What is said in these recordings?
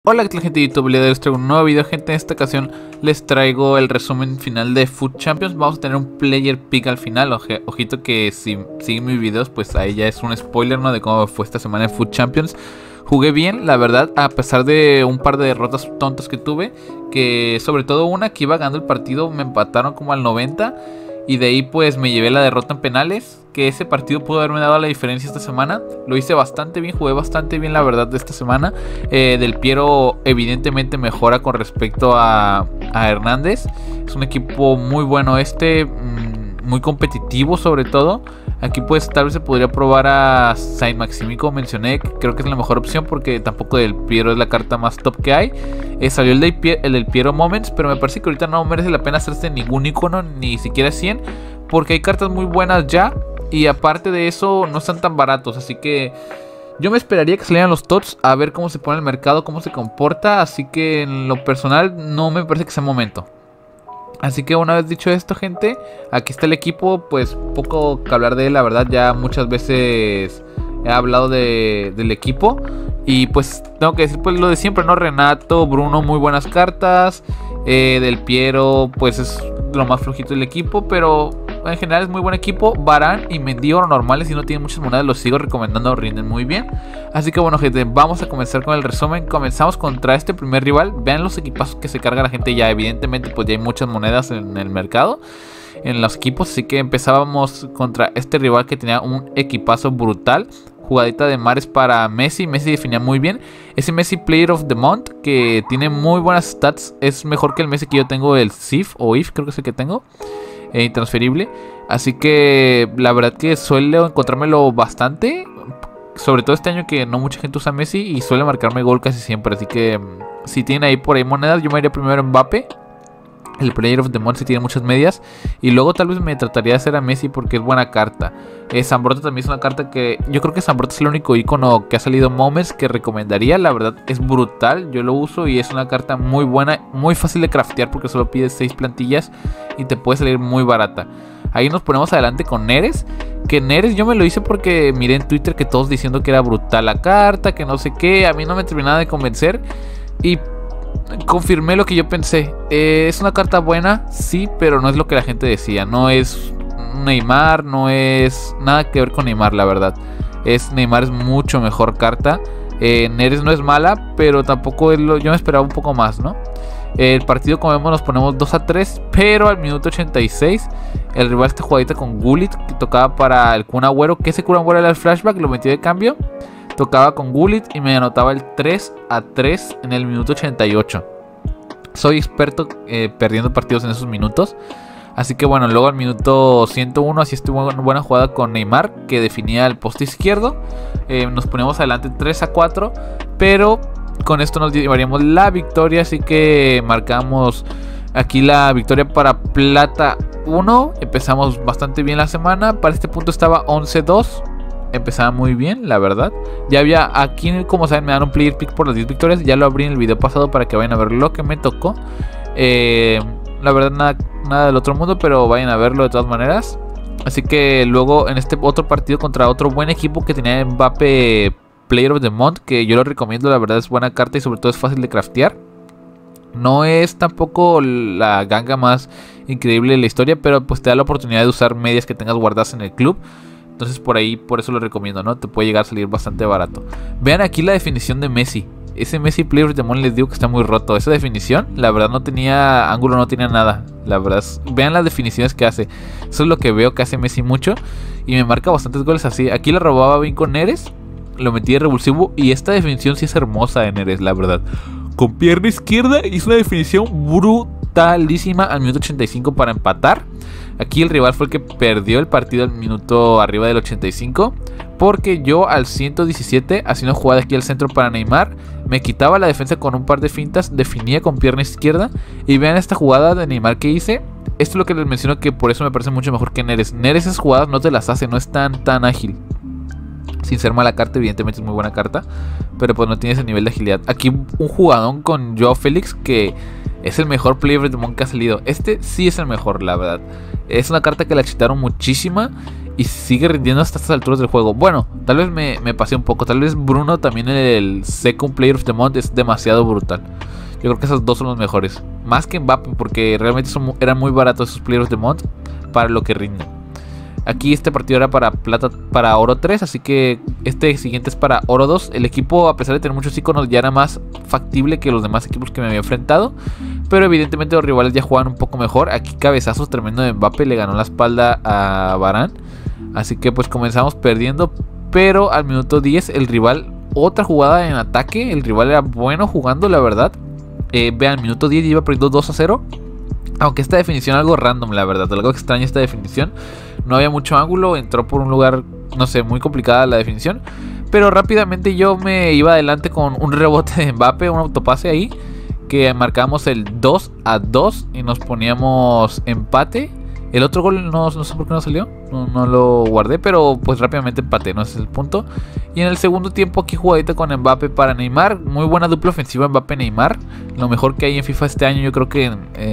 Hola, ¿qué tal, gente de YouTube? Les traigo un nuevo video, gente. En esta ocasión les traigo el resumen final de FUT Champions. Vamos a tener un player pick al final. Ojito que si siguen mis videos, pues ahí ya es un spoiler, ¿no? De cómo fue esta semana en FUT Champions. Jugué bien, la verdad, a pesar de un par de derrotas tontas que tuve. Que sobre todo una que iba ganando el partido, me empataron como al 90. Y de ahí pues me llevé la derrota en penales. Que ese partido pudo haberme dado la diferencia esta semana. Lo hice bastante bien, jugué bastante bien la verdad de esta semana. Del Piero evidentemente mejora con respecto a Hernández. Es un equipo muy bueno muy competitivo sobre todo. Aquí pues tal vez se podría probar a Saint Maximi, como mencioné. Creo que es la mejor opción porque tampoco Del Piero es la carta más top que hay. Salió el del Piero Moments, pero me parece que ahorita no merece la pena hacerse ningún icono, ni siquiera 100. Porque hay cartas muy buenas ya. Y aparte de eso no están tan baratos. Así que yo me esperaría que salieran los TOTS a ver cómo se pone el mercado, cómo se comporta. Así que en lo personal no me parece que sea momento. Así que una vez dicho esto, gente, aquí está el equipo. Pues poco que hablar de él, la verdad. Ya muchas veces he hablado del equipo. Y pues tengo que decir pues lo de siempre, ¿no? Renato, Bruno, muy buenas cartas. Del Piero pues es lo más flojito del equipo, pero en general es muy buen equipo. Varane y Mendy oro normales, si no tienen muchas monedas los sigo recomendando, rinden muy bien. Así que bueno, gente, vamos a comenzar con el resumen. Comenzamos contra este primer rival. Vean los equipazos que se carga la gente ya. Evidentemente pues ya hay muchas monedas en el mercado, en los equipos. Así que empezábamos contra este rival que tenía un equipazo brutal. Jugadita de mares para Messi. Messi definía muy bien. Ese Messi Player of the Month, que tiene muy buenas stats. Es mejor que el Messi que yo tengo, el SIF o IF, creo que es el que tengo. Intransferible. Así que la verdad que suele encontrármelo bastante. Sobre todo este año que no mucha gente usa Messi y suele marcarme gol casi siempre. Así que si tienen ahí por ahí monedas, yo me iría primero en Mbappé, el Player of the Month, si tiene muchas medias. Y luego tal vez me trataría de hacer a Messi porque es buena carta. Zambrotta también es una carta que yo creo que Zambrotta es el único icono que ha salido Moments que recomendaría. La verdad es brutal, yo lo uso y es una carta muy buena, muy fácil de craftear porque solo pides 6 plantillas y te puede salir muy barata. Ahí nos ponemos adelante con Neres. Que Neres yo me lo hice porque miré en Twitter que todos diciendo que era brutal la carta, que no sé qué. A mí no me terminaba de convencer y confirmé lo que yo pensé. Es una carta buena, sí, pero no es lo que la gente decía. No es Neymar, no es nada que ver con Neymar, la verdad. Neymar es mucho mejor carta. Neres no es mala, pero tampoco es yo me esperaba un poco más, ¿no? El partido, como vemos, nos ponemos 2-3, pero al minuto 86 el rival esta jugadita con Gullit, que tocaba para el Kun Agüero, que ese Kun Agüero era el flashback, lo metí de cambio. Tocaba con Gullit y me anotaba el 3-3 en el minuto 88. Soy experto perdiendo partidos en esos minutos. Así que bueno, luego al minuto 101 así estuvo una buena jugada con Neymar, que definía el poste izquierdo. Nos ponemos adelante 3-4, pero con esto nos llevaríamos la victoria. Así que marcamos aquí la victoria para Plata 1. Empezamos bastante bien la semana. Para este punto estaba 11-2. Empezaba muy bien, la verdad. Ya había aquí, como saben, me dan un player pick por las 10 victorias. Ya lo abrí en el video pasado para que vayan a ver lo que me tocó. La verdad nada del otro mundo, pero vayan a verlo de todas maneras. Así que luego en este otro partido contra otro buen equipo que tenía Mbappé Player of the Month, que yo lo recomiendo, la verdad es buena carta y sobre todo es fácil de craftear. No es tampoco la ganga más increíble de la historia, pero pues te da la oportunidad de usar medias que tengas guardadas en el club. Entonces por eso lo recomiendo, ¿no? Te puede llegar a salir bastante barato. Vean aquí la definición de Messi. Ese Messi Player of the Month les digo que está muy roto. Esa definición, la verdad no tenía ángulo, no tenía nada. La verdad, vean las definiciones que hace. Eso es lo que veo que hace Messi mucho. Y me marca bastantes goles así. Aquí la robaba bien con Neres. Lo metí de revulsivo. Y esta definición sí es hermosa de Neres, la verdad. Con pierna izquierda hizo una definición brutalísima al minuto 85 para empatar. Aquí el rival fue el que perdió el partido al minuto arriba del 85. Porque yo al 117, haciendo jugada aquí al centro para Neymar, me quitaba la defensa con un par de fintas, definía con pierna izquierda. Y vean esta jugada de Neymar que hice. Esto es lo que les menciono, que por eso me parece mucho mejor que Neres. Neres esas jugadas no te las hace, no es tan ágil. Sin ser mala carta, evidentemente es muy buena carta, pero pues no tiene ese nivel de agilidad. Aquí un jugadón con Joao Félix, que es el mejor Player of the Month que ha salido. Este sí es el mejor, la verdad. Es una carta que la chitaron muchísima y sigue rindiendo hasta estas alturas del juego. Bueno, tal vez me pasé un poco. Tal vez Bruno también en el Second Player of the Month es demasiado brutal. Yo creo que esos dos son los mejores. Más que Mbappé, porque realmente eran muy baratos esos Players of the Month para lo que rinden. Aquí este partido era para oro 3, así que este siguiente es para oro 2. El equipo, a pesar de tener muchos iconos, ya era más factible que los demás equipos que me había enfrentado. Pero evidentemente los rivales ya jugaban un poco mejor. Aquí cabezazos tremendo de Mbappé, le ganó la espalda a Varane. Así que pues comenzamos perdiendo, pero al minuto 10 el rival, otra jugada en ataque. El rival era bueno jugando, la verdad. Vean, minuto 10 iba perdiendo 2-0. Aunque esta definición algo random, la verdad, algo extraña esta definición. No había mucho ángulo, entró por un lugar, no sé, muy complicada la definición. Pero rápidamente yo me iba adelante con un rebote de Mbappé, un autopase ahí, que marcamos el 2-2 y nos poníamos empate. El otro gol no sé por qué no salió, no lo guardé, pero pues rápidamente empaté, no ese es el punto. Y en el segundo tiempo aquí jugadita con Mbappé para Neymar, muy buena dupla ofensiva Mbappé-Neymar, lo mejor que hay en FIFA este año yo creo que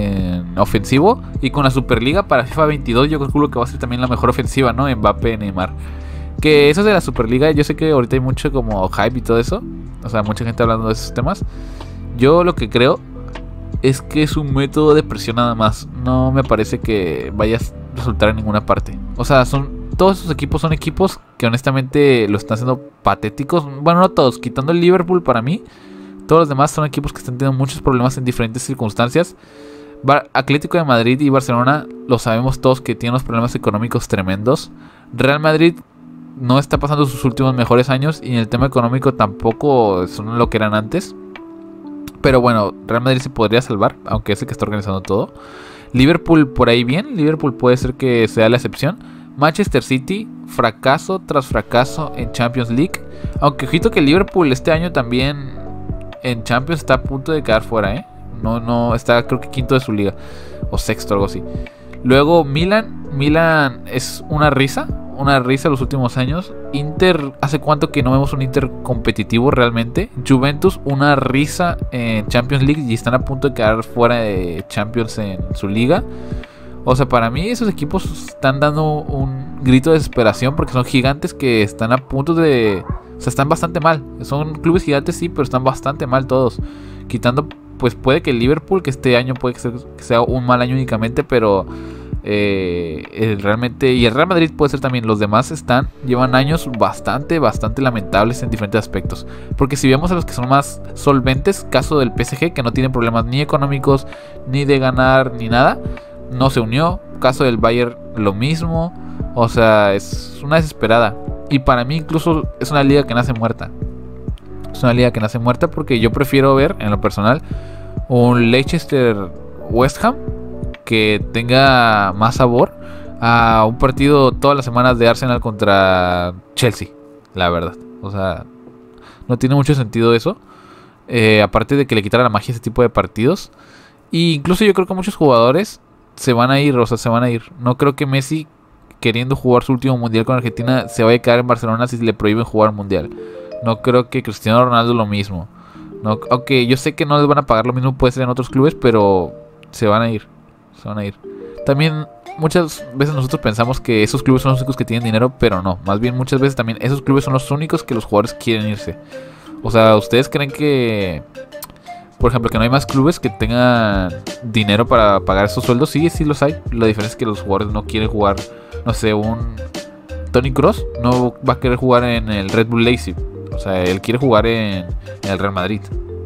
en ofensivo. Y con la Superliga para FIFA 22 yo calculo que va a ser también la mejor ofensiva, ¿no? Mbappé-Neymar. Que eso de la Superliga, yo sé que ahorita hay mucho como hype y todo eso, o sea, mucha gente hablando de esos temas. Yo lo que creo es que es un método de presión nada más. No me parece que vaya a resultar en ninguna parte. O sea, todos esos equipos son equipos que honestamente lo están haciendo patéticos. Bueno, no todos, quitando el Liverpool para mí. Todos los demás son equipos que están teniendo muchos problemas en diferentes circunstancias. Atlético de Madrid y Barcelona lo sabemos todos que tienen unos problemas económicos tremendos. Real Madrid no está pasando sus últimos mejores años y en el tema económico tampoco son lo que eran antes. Pero bueno, Real Madrid se podría salvar, aunque es el que está organizando todo. Liverpool por ahí bien, Liverpool puede ser que sea la excepción. Manchester City, fracaso tras fracaso en Champions League. Aunque ojito que Liverpool este año también en Champions está a punto de quedar fuera, No, está creo que quinto de su liga. O sexto, algo así. Luego Milan es una risa los últimos años. Inter, ¿hace cuánto que no vemos un Inter competitivo realmente? Juventus, una risa en Champions League y están a punto de quedar fuera de Champions en su liga. O sea, para mí esos equipos están dando un grito de desesperación porque son gigantes que están a punto de... O sea, están bastante mal. Son clubes gigantes, sí, pero están bastante mal todos. Quitando, pues puede que el Liverpool, que este año puede que sea un mal año únicamente, pero... realmente, y el Real Madrid puede ser también. Los demás llevan años bastante lamentables en diferentes aspectos. Porque si vemos a los que son más solventes, caso del PSG, que no tienen problemas ni económicos, ni de ganar, ni nada, no se unió. Caso del Bayern, lo mismo. O sea, es una desesperada. Y para mí incluso es una liga que nace muerta. Es una liga que nace muerta porque yo prefiero ver, en lo personal, un Leicester West Ham que tenga más sabor a un partido todas las semanas de Arsenal contra Chelsea, la verdad. O sea, no tiene mucho sentido eso. Aparte de que le quitara la magia a ese tipo de partidos. Y incluso yo creo que muchos jugadores se van a ir, o sea, se van a ir. No creo que Messi, queriendo jugar su último mundial con Argentina, se vaya a quedar en Barcelona si le prohíben jugar mundial. No creo que Cristiano Ronaldo lo mismo. No, aunque yo sé que no les van a pagar lo mismo, puede ser en otros clubes, pero se van a ir. Se van a ir. También muchas veces nosotros pensamos que esos clubes son los únicos que tienen dinero, pero no. Más bien muchas veces también esos clubes son los únicos que los jugadores quieren irse. O sea, ¿ustedes creen que, por ejemplo, que no hay más clubes que tengan dinero para pagar esos sueldos? Sí, sí los hay. La diferencia es que los jugadores no quieren jugar, no sé, un Toni Kroos no va a querer jugar en el Red Bull Leipzig. O sea, él quiere jugar en el Real Madrid.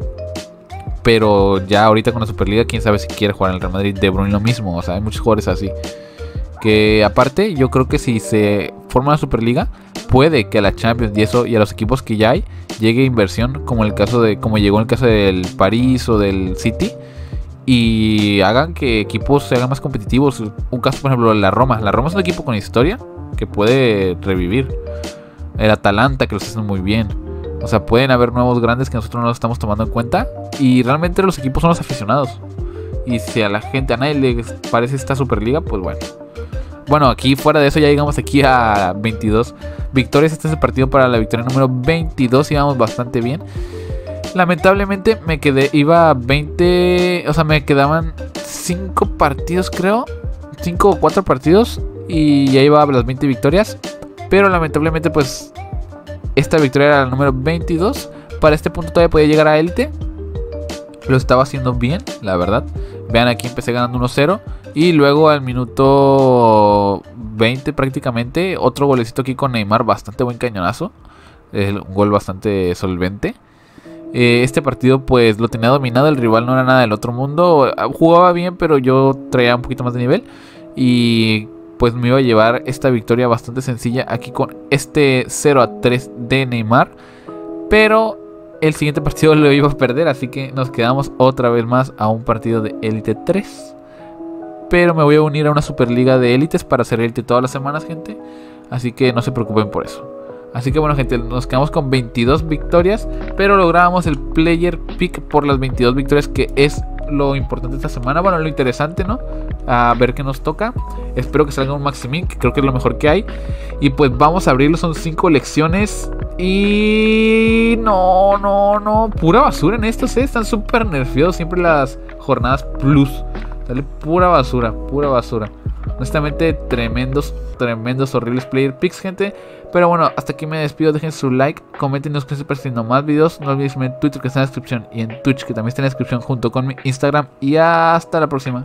Pero ya ahorita con la Superliga, quién sabe si quiere jugar en el Real Madrid. De Bruyne lo mismo, o sea, hay muchos jugadores así. Que aparte, yo creo que si se forma la Superliga, puede que a la Champions y eso, y a los equipos que ya hay, llegue inversión, como llegó en el caso del París o del City, y hagan que equipos se hagan más competitivos. Un caso, por ejemplo, la Roma. La Roma es un equipo con historia que puede revivir. El Atalanta, que lo está haciendo muy bien. O sea, pueden haber nuevos grandes que nosotros no los estamos tomando en cuenta. Y realmente los equipos son los aficionados. Y si a la gente, a nadie le parece esta Superliga, pues bueno. Bueno, aquí fuera de eso ya llegamos aquí a 22 victorias. Este es el partido para la victoria número 22. Íbamos bastante bien. Lamentablemente iba a 20. O sea, me quedaban 5 partidos, creo. 5 o 4 partidos. y ya iba a las 20 victorias. Pero lamentablemente pues esta victoria era la número 22. Para este punto todavía podía llegar a élite. Lo estaba haciendo bien, la verdad. Vean, aquí empecé ganando 1-0. Y luego al minuto 20 prácticamente, otro golecito aquí con Neymar, bastante buen cañonazo. Un gol bastante solvente. Este partido pues lo tenía dominado, el rival no era nada del otro mundo. Jugaba bien, pero yo traía un poquito más de nivel. Y pues me iba a llevar esta victoria bastante sencilla aquí con este 0-3 de Neymar. Pero el siguiente partido lo iba a perder, así que nos quedamos otra vez más a un partido de Elite 3. Pero me voy a unir a una Superliga de Élites para hacer Elite todas las semanas, gente. Así que no se preocupen por eso. Así que bueno, gente, nos quedamos con 22 victorias. Pero logramos el Player Pick por las 22 victorias, que es lo importante esta semana. Bueno, lo interesante, ¿no? A ver qué nos toca. Espero que salga un Maximin, que creo que es lo mejor que hay. Y pues vamos a abrirlo, son 5 lecciones. Y no, pura basura en estos, están súper nerfeados siempre las jornadas plus. Sale pura basura, pura basura. Honestamente, tremendos, horribles player picks, gente. Pero bueno, hasta aquí me despido. Dejen su like, comenten y nos estén haciendo más videos. No olviden en Twitter, que está en la descripción, y en Twitch, que también está en la descripción, junto con mi Instagram. Y hasta la próxima.